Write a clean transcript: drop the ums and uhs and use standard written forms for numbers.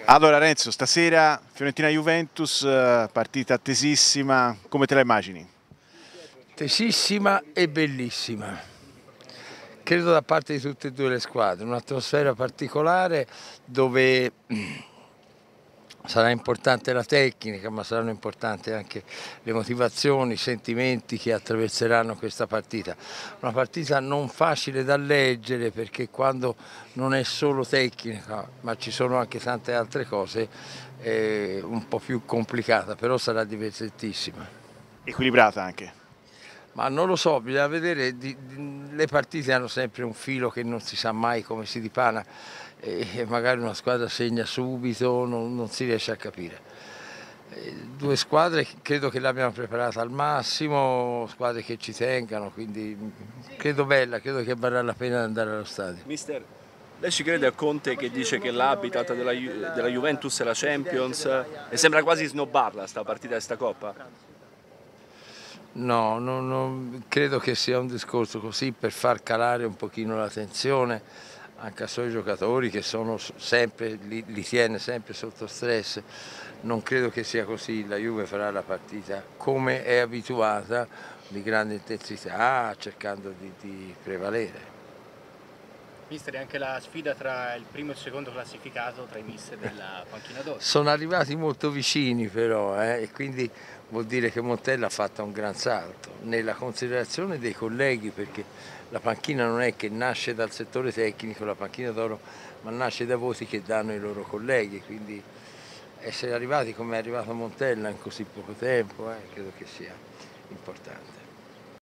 Allora Renzo, stasera Fiorentina-Juventus, partita attesissima, come te la immagini? Tesissima e bellissima, credo da parte di tutte e due le squadre, un'atmosfera particolare dove sarà importante la tecnica, ma saranno importanti anche le motivazioni, i sentimenti che attraverseranno questa partita. Una partita non facile da leggere perché quando non è solo tecnica, ma ci sono anche tante altre cose, è un po' più complicata, però sarà divertentissima. Equilibrata anche. Ma non lo so, bisogna vedere, le partite hanno sempre un filo che non si sa mai come si dipana e magari una squadra segna subito, non si riesce a capire. Due squadre credo che l'abbiano preparata al massimo, squadre che ci tengano, quindi credo bella, credo che varrà la pena andare allo stadio. Mister, lei ci crede a Conte che dice che l'habitat della Juventus è la Champions e sembra quasi snobbarla sta partita e sta Coppa? No, credo che sia un discorso così per far calare un pochino la tensione anche ai suoi giocatori che sono sempre, li tiene sempre sotto stress. Non credo che sia così, la Juve farà la partita come è abituata, di grande intensità, cercando di prevalere. Mister, è anche la sfida tra il primo e il secondo classificato tra i mister della panchina d'oro. Sono arrivati molto vicini però e quindi vuol dire che Montella ha fatto un gran salto nella considerazione dei colleghi, perché la panchina non è che nasce dal settore tecnico, la panchina d'oro, ma nasce da voti che danno i loro colleghi, quindi essere arrivati come è arrivato Montella in così poco tempo credo che sia importante.